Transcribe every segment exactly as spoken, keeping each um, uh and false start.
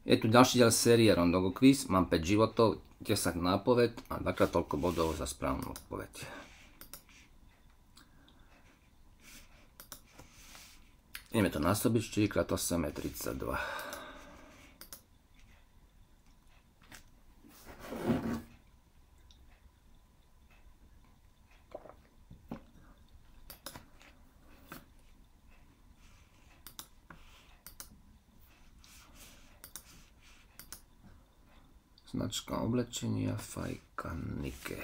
Je tu ďalší diel série Rondogo Quiz. Mám päť životov, desať na odpoveď a dvakrát toľko bodov za správnu odpoveď. Ideme to násobiť, štyri krát osem je tridsaťdva. Značka oblečenia Fajka Nike.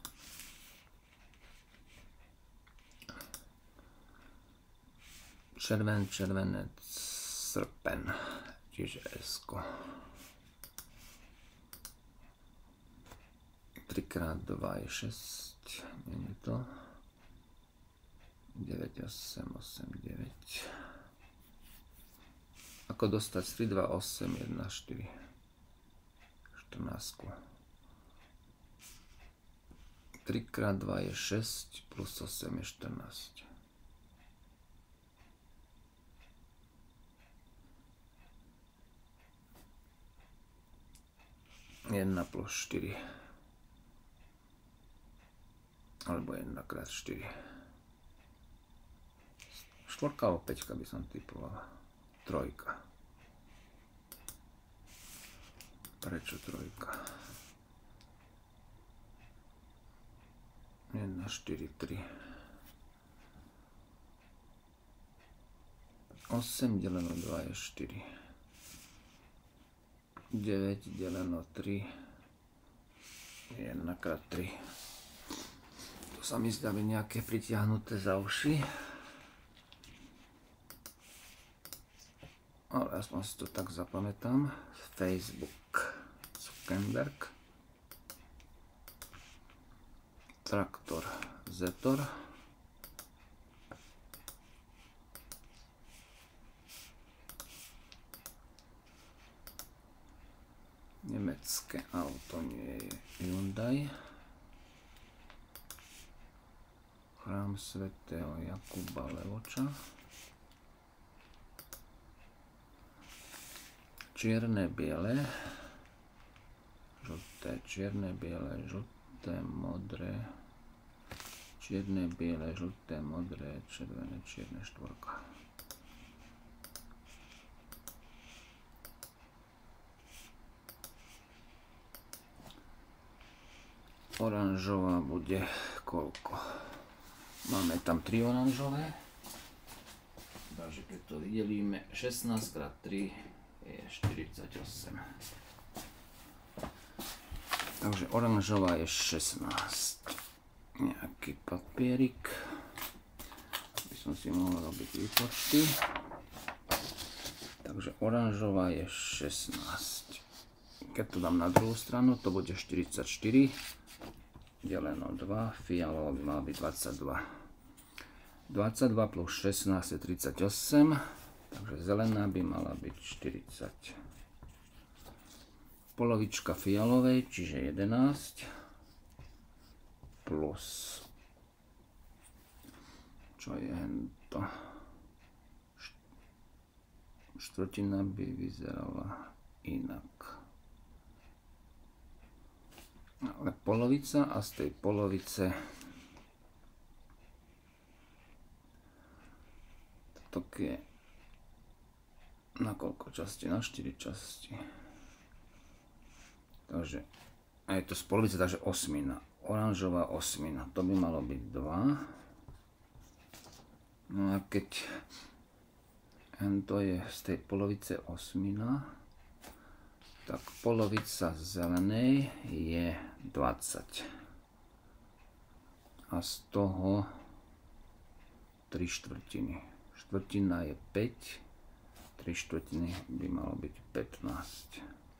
Červen, červenec, srpen, čiže esko. tri krát dva je šesť, nie je to. deväť, osem, osem, deväť. Ako dostať tri, dva, osem, jedna, štyri. štrnásť. tri krát dva je šesť, plus osem je štrnásť. jedna plus štyri. Alebo jedna krát štyri. Štvorka alebo päťka by som typoval. Trojka. Prečo trojka? jedna, štyri, tri. osem deleno dva je štyri. deväť deleno tri je jedna krát tri. To sa mi zdá byť nejaké pritiahnuté za uši. Ale aspoň si to tak zapamätám. Facebook. Zuckerberg. Traktor. Zetor. Nemecké auto nie je Hyundai. Chrám svätého Jakuba Levoča. Čierne, biele. Žlté, čierne, biele, žlté, modré. Čierne, biele, žlté, modré, červené, čierne, štvorka. Oranžová bude koľko? Máme tam tri oranžové. Takže keď to vydelíme, šestnásť krát tri je štyridsaťosem. Takže oranžová je šestnásť. Nejaký papierik. Aby som si mohol robiť výpočty. Takže oranžová je šestnásť. Keď to dám na druhú stranu, to bude štyridsaťštyri. Deleno dva, fialová by mala byť dvadsaťdva. dvadsaťdva plus šestnásť je tridsaťosem, takže zelená by mala byť štyridsať. Polovička fialovej, čiže jedenásť, plus, čo je to, štvrtina by vyzerala inak. Ale polovica a z tej polovice to je na koľko časti? Na štyri časti. Takže a je to z polovice, takže osmina. Oranžová osmina. To by malo byť dva. No a keď to je z tej polovice osmina, tak polovica zelenej je dvadsať. A z toho tri štvrtiny. Štvrtina je päť, tri štvrtiny by malo byť pätnásť.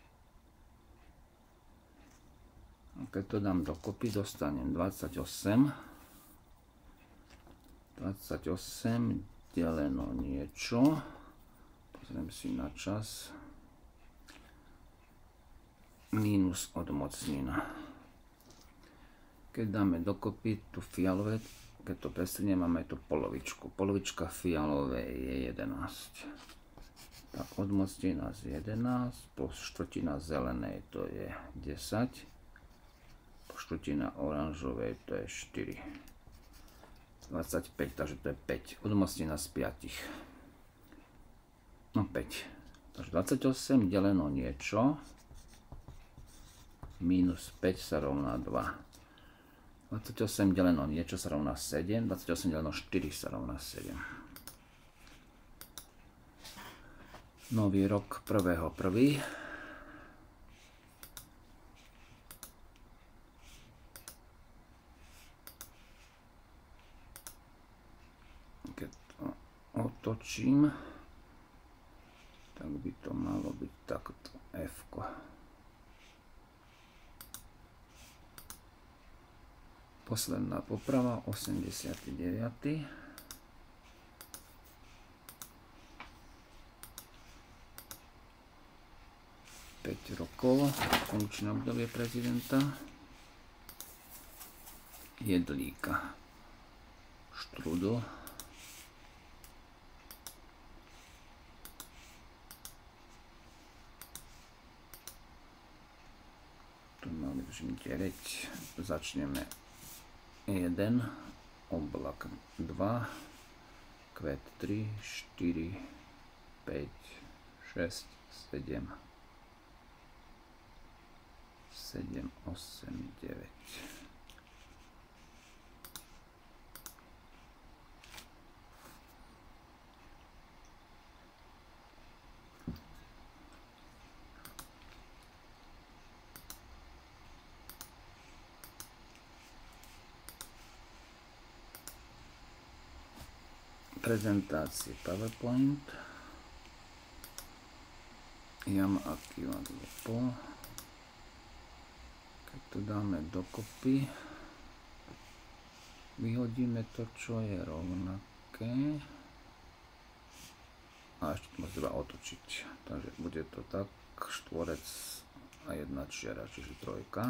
A keď to dám dokopy, dostanem dvadsaťosem. dvadsaťosem deleno niečo. Pozriem si na čas. Mínus odmocnina. Keď dáme dokopy tu fialové, keď to prestriem, máme tu polovičku. Polovička fialovej je jedenásť. Tak odmocní nás jedenásť, plus štvrtina zelenej to je desať, štvrtina oranžovej to je štyri. dvadsaťpäť, takže to je päť. Odmocní nás päť. No päť. Takže dvadsaťosem deleno niečo. Minus päť sa rovná dva. dvadsaťosem deleno niečo sa rovná sedem. dvadsaťosem deleno štyri sa rovná sedem. Nový rok prvého prvý. Keď to otočím, tak by to malo byť takto F-ko. Posledná poprava, osemdesiaty deviaty. päť rokov, funkčné obdobie prezidenta. Jedlíka. Štrudl. Tu máme deväť. Začneme jeden, oblak dva, kvet tri, štyri, päť, šesť, sedem. sedem, osem, deväť. Prezentácie PowerPoint. Jam a kivadlo po. Keď to dáme dokopy, vyhodíme to, čo je rovnaké. A ešte to treba otočiť. Takže bude to tak, štvorec a jedna čiara, čiže trojka.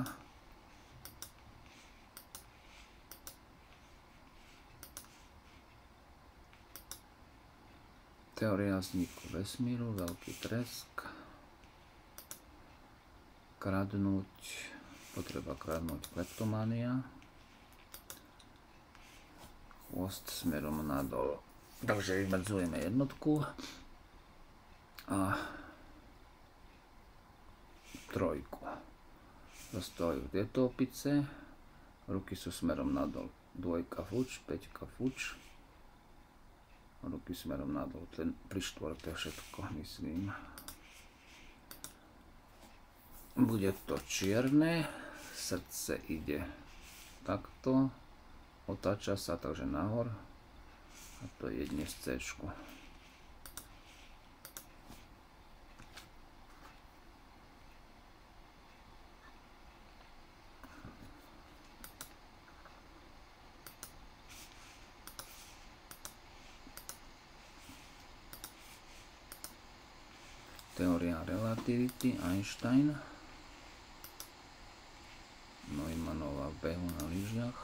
Teória vzniku vesmíru, veľký tresk. Kradnúť, potreba kradnúť, kleptomania. Chvost smerom nadol. Takže vymedzujeme jednotku a trojku. Zostavajú tieto opice, ruky sú smerom nadol. Dvojka fuč, päťka fuč. Ruky smerom nadol, ten pri štvorke všetko, myslím. Bude to čierne, srdce ide takto, otáča sa takže nahor a to je dnes C-čku. Teória relativity, Einstein. Neumannova v behu na lyžiach.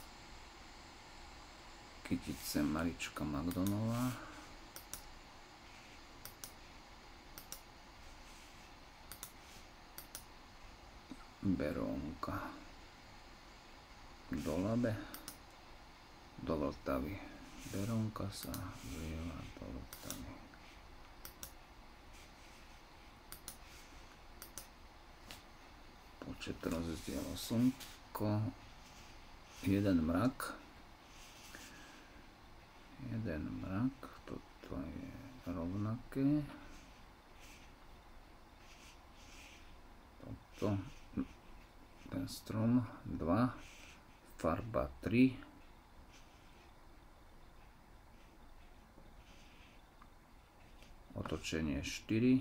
Kytice Marička Magdonová. Berónka do Labe, do Vltavy. Berónka sa zlieva do Vltavy. Počet rozdielov slnko, jeden mrak, jeden mrak, toto je rovnaké, toto, ten strom, dva, farba tri, otočenie štyri,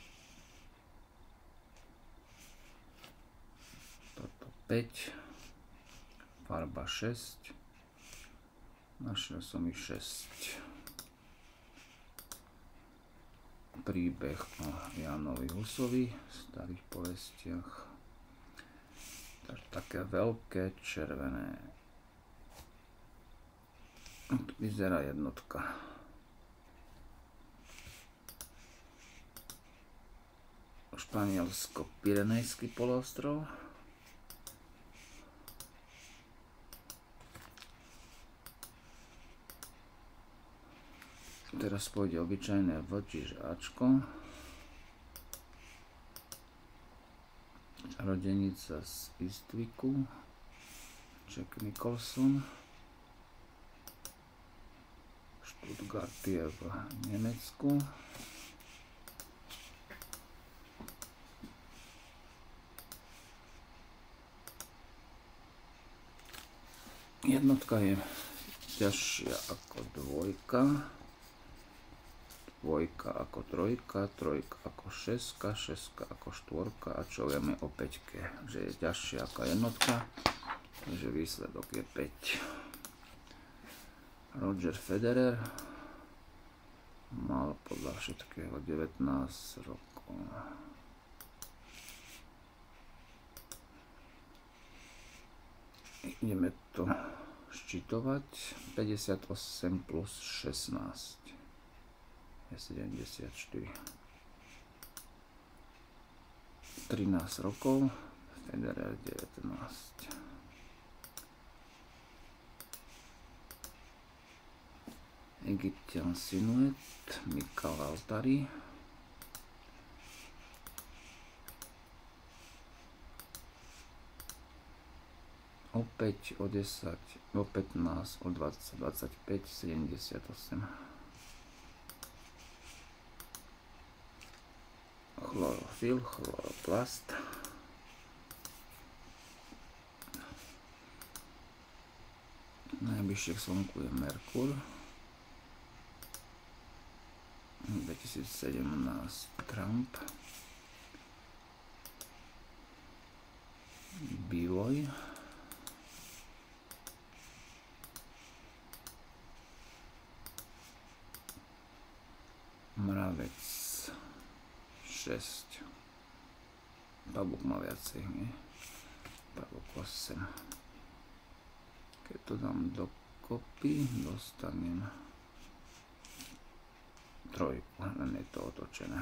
päť, farba šesť, našiel som ich šesť. Príbeh o Jánovi Husovi v starých povestiach. Takže také veľké červené. Tu vyzerá jednotka. Španielsko-Pyrenejský poloostrov. Teraz pôjde obyčajné V, čiže Ačko. Rodenica z Istviku. Jack Nicholson. Stuttgart je v Nemecku. Jednotka je ťažšia ako dvojka. Dvojka ako trojka, trojka ako šestka, šestka ako štvorka a čo vieme o päťke, že je ťažšia ako jednotka, takže výsledok je päť. Roger Federer mal podľa všetkého devätnásť rokov. Ideme to ščitovať. päťdesiatosem plus šestnásť. sedemdesiatštyri. trinásť rokov, Federer devätnásť. Egyptian Sinuet, Mikal Altari. Opäť o desať, o pätnásť, o dvadsať, dvadsaťpäť, sedemdesiatosem. Chlorofil, chloroplast. Najbližšie k Slnku je Merkur. dvetisícsedemnásť Trump. Vývoj. Mravec šesť. Pavúk má viacej, nie? Pavúk osem. Keď to dám dokopy, dostanem trojku, len je to otočené.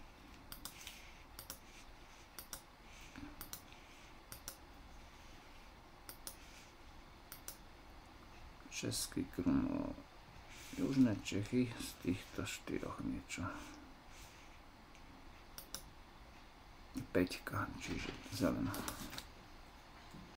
Český Krumlov, Južné Čechy, z týchto štyroch niečo. Peťka, čiže zelená.